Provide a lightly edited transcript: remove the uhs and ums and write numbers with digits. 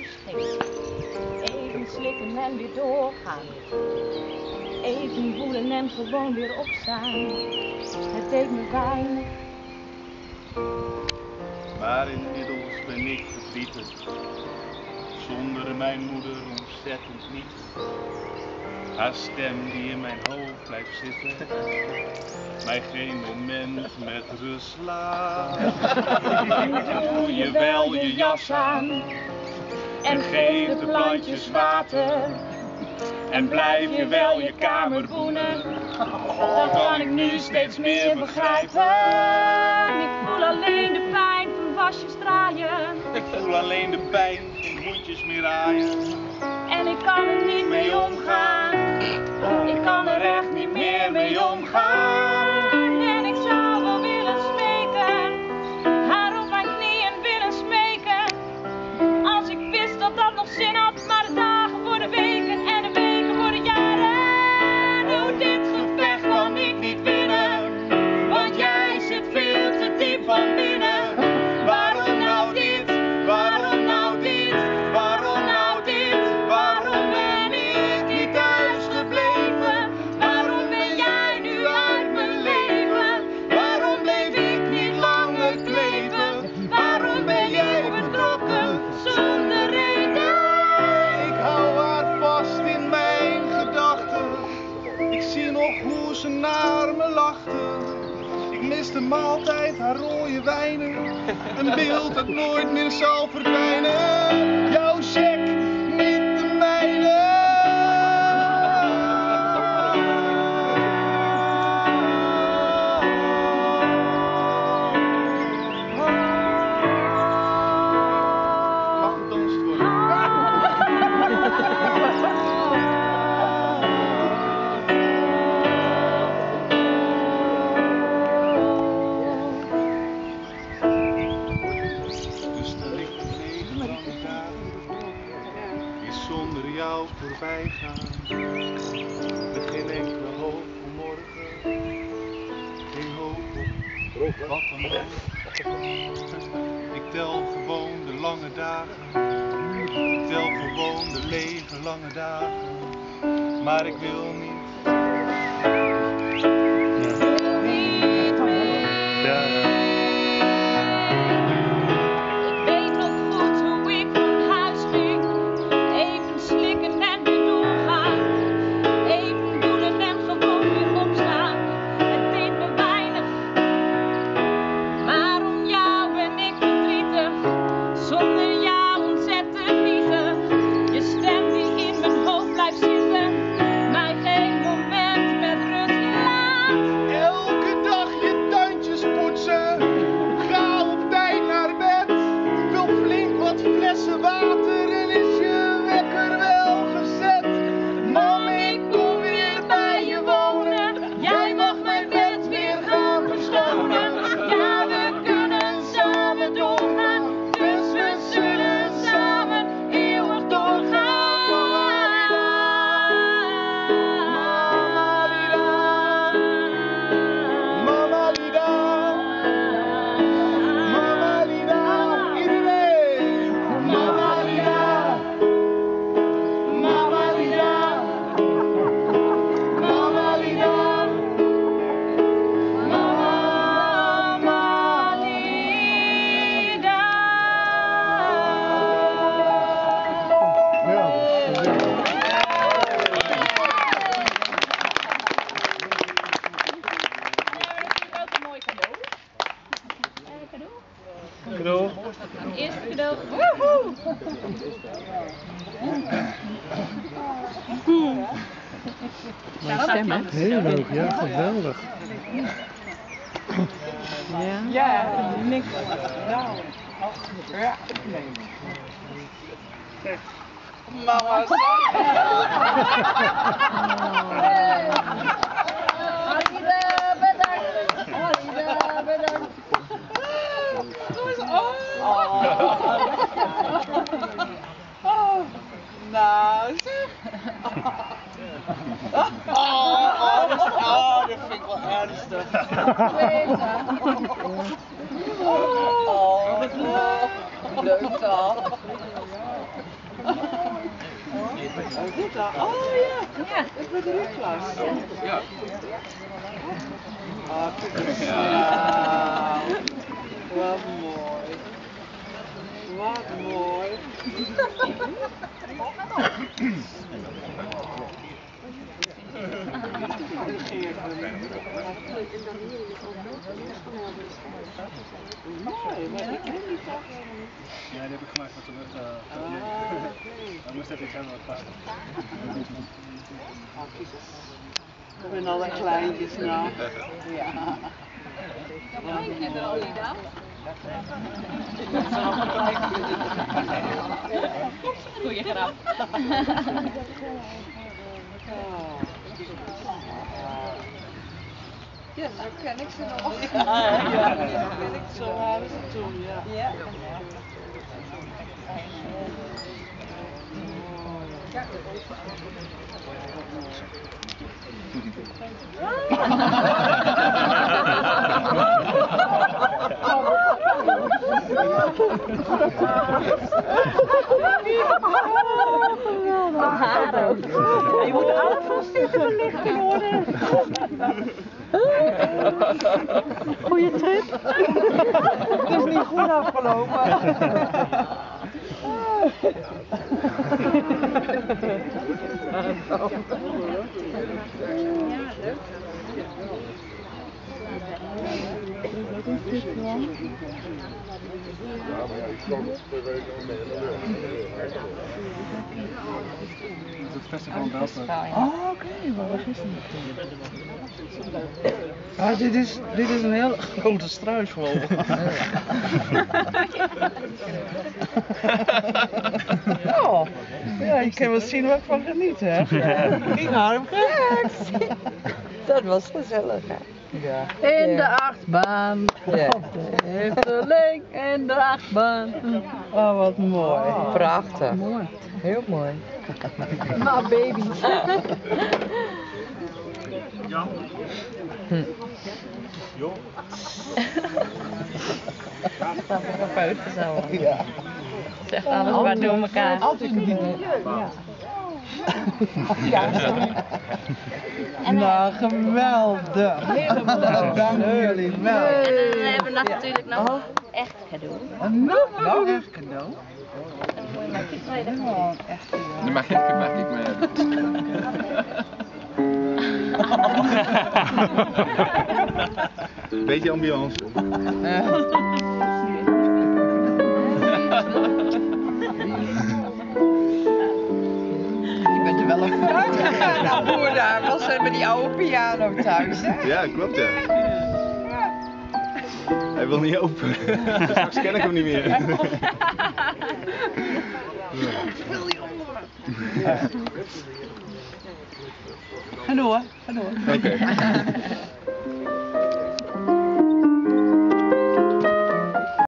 scheef. Even slikken en weer doorgaan. Even voelen en gewoon weer opstaan. Het deed me weinig. Maar inmiddels ben ik verdrietig. Zonder mijn moeder ontzettend niet. Haar stem die in mijn hoofd blijft zitten. Mij geen moment met rust laat. Doe je wel je jas aan. En geef de plantjes water. En blijf je wel je kamer boenen. Dat kan ik nu steeds meer begrijpen. Ik voel alleen de pijn van wasjes draaien. Ik voel alleen de pijn, geen hondjes meer aaien. En ik kan er niet mee omgaan. Ik kan er echt niet meer mee omgaan. En ik zou wel willen smeken. Haar op mijn knieën willen smeken. Als ik wist dat dat nog zin had. Maar de dagen worden weken en de weken worden jaren. Oh, dit gevecht kan ik niet winnen. Want jij zit veel te diep van binnen. Waarom nou dit? Waarom nou dit? Waarom nou dit? Waarom ben ik niet thuis gebleven? Waarom ben jij nu uit mijn leven? Waarom bleef ik niet langer kleven? Waarom ben jij vertrokken zonder reden? Ik hou haar vast in mijn gedachten. Ik zie nog hoe ze naar me lachte. Ik mis de maaltijd, haar rode wijnen. Een beeld dat nooit meer zal verdwijnen. Jouw check, niet de mijne. Mag gedanst worden? Dus de lichte lange dagen die zonder jou voorbij gaan. Met geen enkele hoop voor morgen. Geen hoop op wat dan ook. Ik tel gewoon de lange dagen. Ik tel gewoon de lege lange dagen. Maar ik wil niet. Ik weet nog goed hoe ik van huis ging. Even slikken en weer doorgaan. Even voelen en gewoon weer opstaan. Het deed me weinig. Maar om jou ben ik verdrietig. Zonder jou ontzettend nietig. Je stem die in mijn hoofd blijft zitten. Mij geen moment met rust laat. Elke dag je tandjes poetsen. Ga op tijd naar bed. Vul flink wat flessen water en is je wekker wel gezet. Mam, ik kom weer bij je wonen. Jij mag mijn bed weer gaan verschonen. Ja, we kunnen samen doorgaan. Dus we zullen samen eeuwig doorgaan. Mama lida, mama lida, mama lida, iedereen. Mama lida, mama lida, mama lida, Mama Lida. Ook een mooi cadeau. Cadeau? Een eerste cadeau. Woehoe! Mijn stem, hè? Heel leuk, ja, geweldig. Ja. Ja, niks. Ja. Mama, Alida, bedankt. Alida, bedankt. nou zeg. Dat vind ik wel ernstig. Wat leuk toch? Oh, dit dan? Oh ja, Ja. dat is bij de rugklas. Ja. Ah, ja. Wat mooi. Wat mooi. Mooi, maar ik ken die toch helemaal niet. Ja, die heb ik gemaakt met de rug. Dan moest even iets hebben wat past. Ik ben alle kleintjes nou. Ja. Goeie grap. Ja, zo ken ik ze nog. Ja, ken ik zo waren ze toen, ja. Ja. Je moet alles van zitten belichten worden. Goeie trip. Het is niet goed afgelopen. Het festival in België. Oh, oké, wat is het? Dit is een heel grote struisvogel. Oh, ja, je kan wel zien waar ik van geniet, hè? Ik hou hem gek. Dat was gezellig, hè? Ja. In de achtbaan. Ja. Op de Efteling in de achtbaan. Oh, wat mooi. Prachtig. Mooi. Heel mooi. Maar baby's. Ja. Jo. Fouten zo. Ja. Zegt alles maar door elkaar. Altijd niet. Ja. Ja, nou, geweldig. Helemaal dank jullie wel. En dan hebben we natuurlijk nog echt cadeau. Nog echt cadeau. Een mooi makkie. Oh, echt Die mag ik mee hebben. Beetje ambiance. Je bent er wel op vooruit gegaan naar Boer daar. Was met die oude piano thuis, hè? Ja, klopt ja. Hij wil niet open. Straks ken ik hem niet meer. Ga door, ga door. Oké.